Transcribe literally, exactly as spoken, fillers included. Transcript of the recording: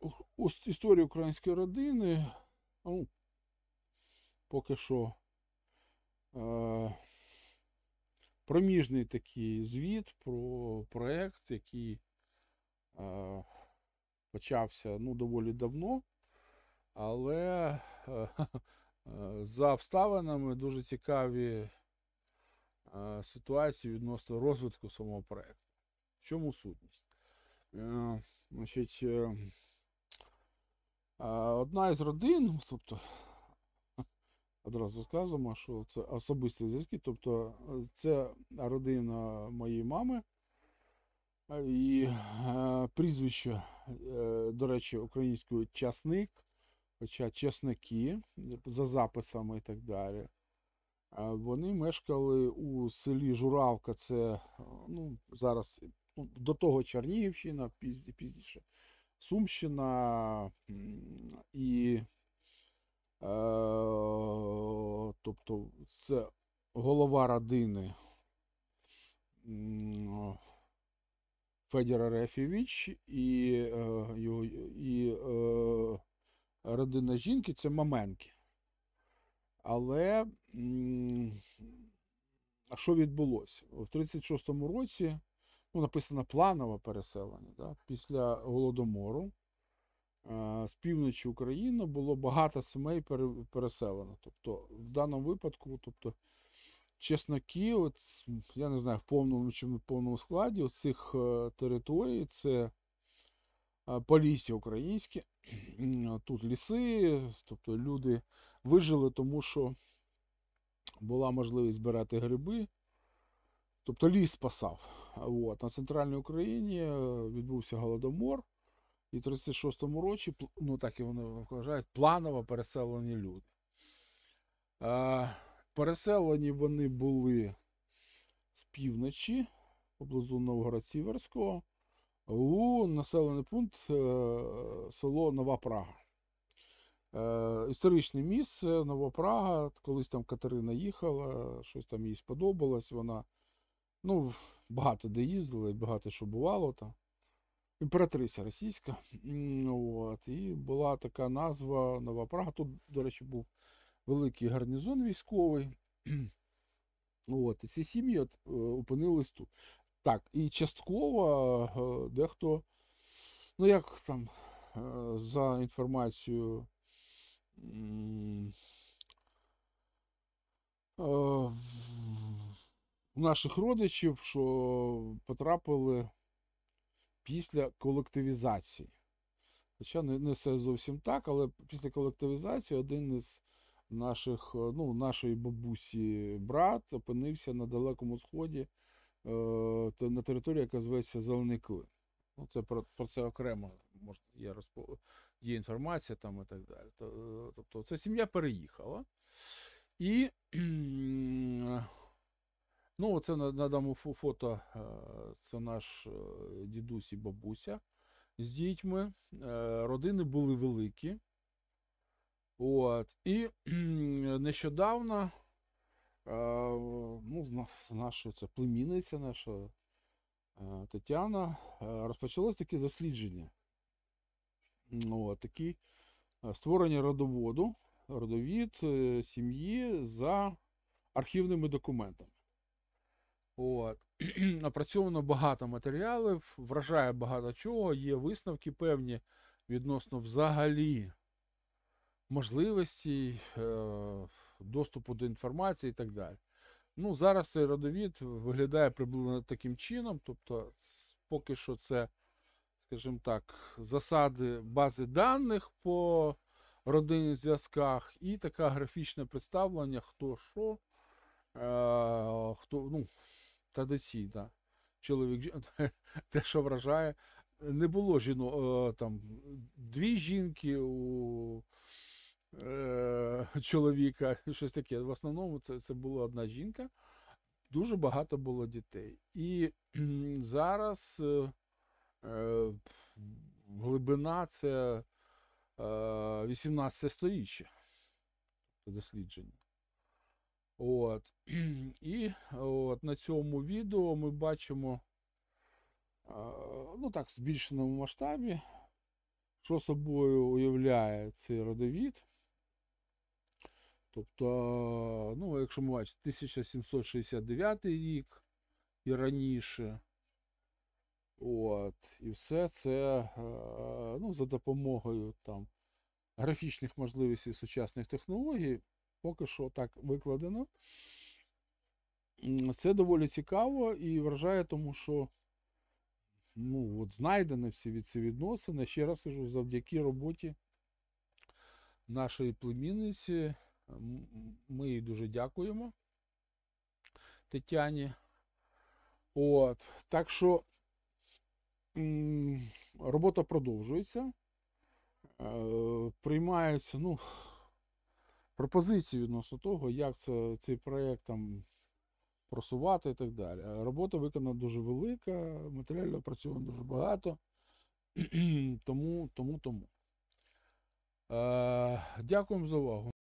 ось історія української родини, ну, поки що е, проміжний такий звіт про проєкт, який е, почався ну, доволі давно, але е, за обставинами дуже цікаві е, ситуації відносно розвитку самого проєкту. В чому сутність? Е, значить, е, одна із родин, тобто одразу сказано, що це особисті зв'язки, тобто це родина моєї мами, і е, прізвище, е, до речі, українською часник, хоча чесники, за записами і так далі. Е, вони мешкали у селі Журавка, це ну, зараз ну, до того Чернігівщина, пізні, пізніше Сумщина і Е, тобто це голова родини Федір Арефєвич і, е, його, і е, родина жінки це Маменки. Але а що відбулося? В тридцять шостому році ну, написано планове переселення. Да? Після Голодомору з півночі України було багато сімей переселено. Тобто, в даному випадку, тобто, чесноки, от, я не знаю, в повному чи в повному складі цих територій це Полісся українське, тут ліси, тобто люди вижили, тому що була можливість збирати гриби, тобто ліс спасав. От. На центральній Україні відбувся Голодомор. І в тридцять шостому році, ну так і вони вважають, планово переселені люди. А, переселені вони були з півночі, поблизу Новгород-Сіверського, у населений пункт е, село Нова Прага. Е, історичне місце Нова Прага, колись там Катерина їхала, щось там їй сподобалось, вона ну, багато де їздила, багато що бувало там. Імператриця російська. От. І була така назва Нова Прага. Тут, до речі, був великий гарнізон військовий. От. І ці сім'ї от, опинились тут. Так, і частково дехто, ну як там, за інформацією наших родичів, що потрапили після колективізації. Хоча не, не все зовсім так, але після колективізації один із наших, ну, нашої бабусі брат опинився на Далекому Сході, е, на території, яка зветься Зелений Клин. Ну, це про, про це окремо можна, є, розпо... є інформація там і так далі. Тобто ця сім'я переїхала. І ну, це на, на даному фото, це наш дідусь і бабуся з дітьми. Родини були великі. От. І нещодавно, ну, з нашої, це племінниця наша Тетяна, розпочалось таке дослідження. От, такі створення родоводу, родовід сім'ї за архівними документами. От. Напрацьовано багато матеріалів, вражає багато чого, є висновки певні відносно взагалі можливостей, доступу до інформації і так далі. Ну, зараз цей родовід виглядає приблизно таким чином, тобто поки що це, скажімо так, засади бази даних по родинних зв'язках і таке графічне представлення, хто що, хто, ну, традиційно, чоловік, те, що вражає, не було жінок, там, дві жінки у е, чоловіка, щось таке. В основному це, це була одна жінка, дуже багато було дітей. І зараз е, е, глибина це е, вісімнадцяте сторіччя дослідження. От. І от на цьому відео ми бачимо, ну так, в збільшеному масштабі, що собою уявляє цей родовід. Тобто, ну, якщо ми бачимо, тисяча сімсот шістдесят дев'ятий рік і раніше. От, і все це е, ну, за допомогою там графічних можливостей сучасних технологій, поки що так викладено. Це доволі цікаво і вражає, тому що ну, от знайдені всі ці відносини, ще раз кажу, завдяки роботі нашої племінниці. Ми їй дуже дякуємо, Тетяні. От, так що м, робота продовжується. Е, приймаються, ну, пропозиції відносно того, як це, цей проєкт там просувати і так далі. Робота виконана дуже велика, матеріально опрацьовано дуже багато. тому, тому, тому. Е, дякуємо за увагу.